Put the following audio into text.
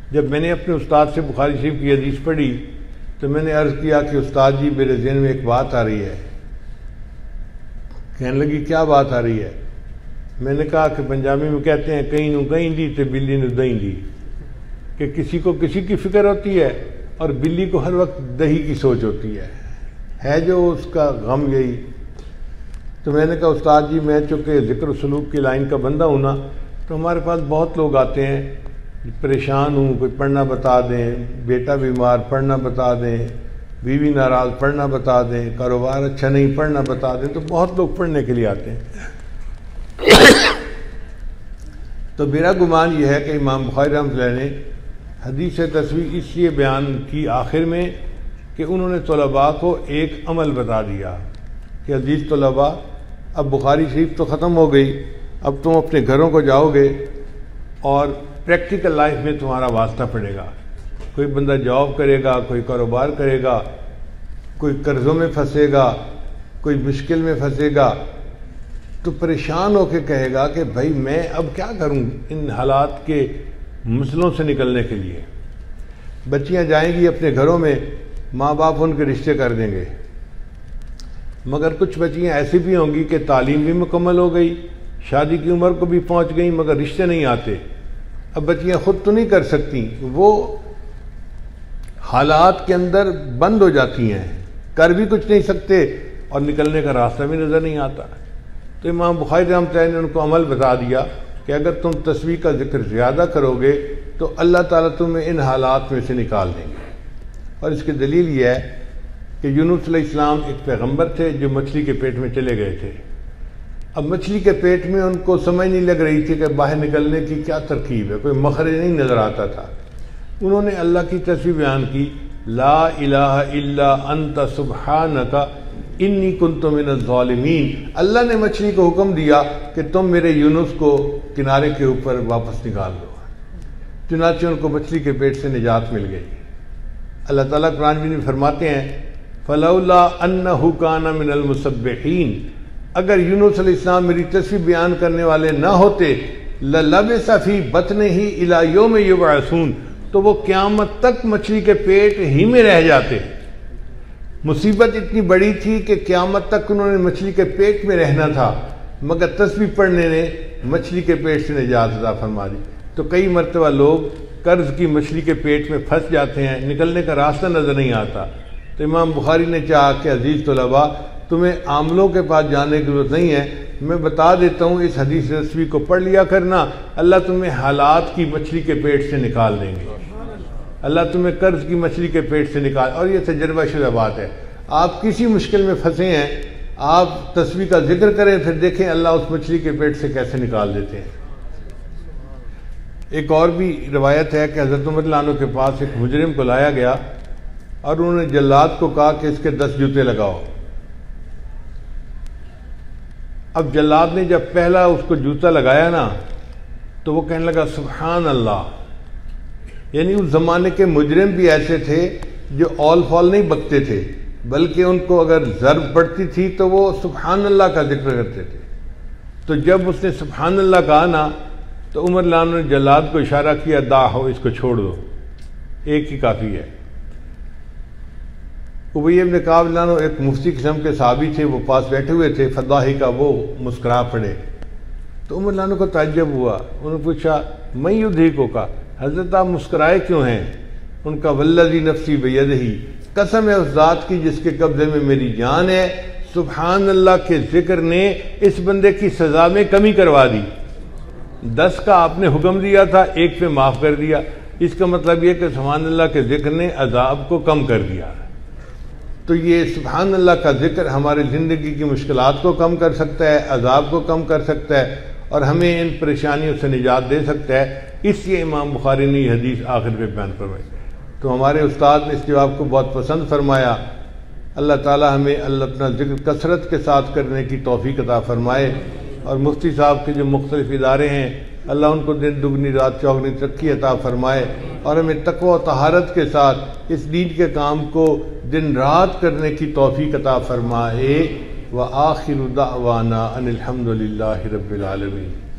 جب میں نے اپنے استاد سے بخاری شریف کی حدیث پڑھی تو میں نے عرض کیا کہ استاد جی میرے ذہن میں ایک بات آ رہی ہے. کہنے لگی کیا بات آ رہی ہے؟ میں نے کہا کہ پنجابی میں کہتے ہیں کہیں نو کہیں دی تے بلی نو دہیں دی، کہ کسی کو کسی کی فکر ہوتی ہے اور بلی کو ہر وقت دہی کی سوچ ہوتی ہے جو اس کا غم یہی. تو میں نے کہا استاد جی میں چونکہ ذکر و سلوک کی لائن کا بندہ ہوں نا، تو ہمارے پاس بہت لوگ آتے ہیں پریشان ہوں، کوئی پڑھنا بتا دیں، بیٹا بیمار پڑھنا بتا دیں، بیوی ناراض پڑھنا بتا دیں، کاروبار اچھا نہیں پڑھنا بتا دیں، تو بہت لوگ پڑھنے کے لیے آتے ہیں. تو میرا گمان یہ ہے کہ امام بخاری رحمۃ اللہ نے حدیث تصویر اس لیے بیان کی آخر میں کہ انہوں نے طلباء کو ایک عمل بتا دیا کہ عزیز طلباء اب بخاری شریف تو ختم ہو گئی، اب تم اپنے گھروں کو جاؤ گے اور پریکٹیکل لائف میں تمہارا واسطہ پڑے گا. کوئی بندہ جاب کرے گا، کوئی کاروبار کرے گا، کوئی قرضوں میں پھنسے گا، کوئی مشکل میں پھنسے گا، تو پریشان ہو کے کہے گا کہ بھائی میں اب کیا کروں ان حالات کے مسئلوں سے نکلنے کے لیے. بچیاں جائیں گی اپنے گھروں میں، ماں باپ ان کے رشتے کر دیں گے، مگر کچھ بچیاں ایسی بھی ہوں گی کہ تعلیم بھی مکمل ہو گئی، شادی کی عمر کو بھی پہنچ گئی، مگر رشتے نہیں آتے. اب بچیاں خود تو نہیں کر سکتی، وہ حالات کے اندر بند ہو جاتی ہیں، کر بھی کچھ نہیں سکتے اور نکلنے کا راستہ بھی نظر نہیں آتا. تو امام بخاری رحمۃ اللہ نے ان کو عمل بتا دیا کہ اگر تم تسبیح کا ذکر زیادہ کرو گے تو اللہ تعالیٰ تمہیں ان حالات میں سے نکال دیں گے. اور اس کی دلیل یہ ہے کہ یونس علیہ السلام ایک پیغمبر تھے جو مچھلی کے پیٹ میں چلے گئے تھے. اب مچھلی کے پیٹ میں ان کو سمجھ نہیں لگ رہی تھی کہ باہر نکلنے کی کیا ترکیب ہے، کوئی مخرج نہیں نظر آتا تھا. انہوں نے اللہ کی تسبیح بیان کی، لا الہ الا انت سبحانک انی کنت من الظالمین. اللہ نے مچھلی کو حکم دیا کہ تم میرے یونس کو کنارے کے اوپر واپس نکال دو. چنانچہ ان کو مچھلی کے پیٹ سے نجات مل گئی. اللہ تعالیٰ قرآن میں فرماتے ہیں فلولا انہ کان من المسبحین، اگر یونس علیہ السلام میری تسبیح بیان کرنے والے نہ ہوتے للبث فی بطنہ الی یوم یبعثون، تو وہ قیامت تک مچھلی کے پیٹ ہی میں رہ جاتے. مصیبت اتنی بڑی تھی کہ قیامت تک انہوں نے مچھلی کے پیٹ میں رہنا تھا، مگر تسبیح پڑھنے نے مچھلی کے پیٹ سے نجات عطا فرما دی. تو کئی مرتبہ لوگ قرض کی مچھلی کے پیٹ میں پھنس جاتے ہیں، نکلنے کا راستہ نظر نہیں آتا. تو امام بخاری نے چاہا کہ عزیز طلباء تمہیں عاملوں کے پاس جانے کی ضرورت نہیں ہے، میں بتا دیتا ہوں اس حدیث تصویر کو پڑھ لیا کرنا، اللہ تمہیں حالات کی مچھلی کے پیٹ سے نکال دیں گے. اللہ تمہیں قرض کی مچھلی کے پیٹ سے نکال. اور یہ تجربہ شدہ بات ہے. آپ کسی مشکل میں پھنسے ہیں، آپ تصویر کا ذکر کریں، پھر دیکھیں اللہ اس مچھلی کے پیٹ سے کیسے نکال دیتے ہیں. ایک اور بھی روایت ہے کہ حضرت عمر رضی اللہ عنہ کے پاس ایک مجرم کو لایا گیا اور انہوں نے جلاد کو کہا کہ اس کے 10 جوتے لگاؤ. اب جلاد نے جب پہلا اس کو جوتا لگایا نا تو وہ کہنے لگا سبحان اللہ. یعنی اس زمانے کے مجرم بھی ایسے تھے جو اول فال نہیں بکتے تھے، بلکہ ان کو اگر ضرب پڑتی تھی تو وہ سبحان اللہ کا ذکر کرتے تھے. تو جب اس نے سبحان اللہ کہا نا تو عمر رضی اللہ عنہ نے جلاد کو اشارہ کیا، دا ہو اس کو چھوڑ دو، ایک ہی کافی ہے. ابی بن کعب رضی اللہ عنہ ایک مفتی قسم کے صحابی تھے، وہ پاس بیٹھے ہوئے تھے، فضاحی کا وہ مسکرا پڑے. تو عمر رضی اللہ عنہ کو تعجب ہوا. انہوں نے پوچھا میں یدھیکو کا، حضرت آپ مسکرائے کیوں ہیں؟ ان کا والذی نفسی بیدہ، قسم ہے اس ذات کی جس کے قبضے میں میری جان ہے، سبحان اللہ کے ذکر نے اس بندے کی سزا میں کمی کروا دی. 10 کا آپ نے حکم دیا تھا، 1 پہ معاف کر دیا. اس کا مطلب یہ کہ سبحان اللہ کے ذکر نے عذاب کو کم کر دیا. تو یہ سبحان اللہ کا ذکر ہماری زندگی کی مشکلات کو کم کر سکتا ہے، عذاب کو کم کر سکتا ہے اور ہمیں ان پریشانیوں سے نجات دے سکتا ہے. اس لیے امام بخاری نے یہ حدیث آخر پہ بیان فرمائی. تو ہمارے استاد نے اس جواب کو بہت پسند فرمایا. اللہ تعالی ہمیں اللہ اپنا ذکر کثرت کے ساتھ کرنے کی توفیق عطا فرمائے. اور مفتی صاحب کے جو مختلف ادارے ہیں اللہ ان کو دن دگنی رات چوگنی ترقی عطا فرمائے اور ہمیں تقوی و طہارت کے ساتھ اس دین کے کام کو دن رات کرنے کی توفیق عطا فرمائے. وآخر دعوانا ان الحمد للہ رب العالمین.